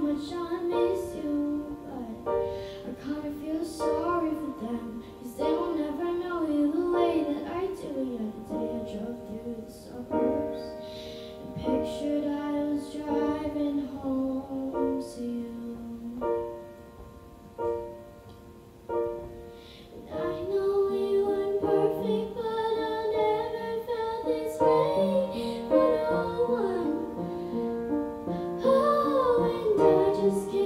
much I miss you, but I kinda feel sorry for them, 'cause they will never know you the way that I do. Yeah, the day I drove through the suburbs and pictured I was driving home to you. And I know we weren't perfect, but I never felt this way. 101. Oh, and I just can't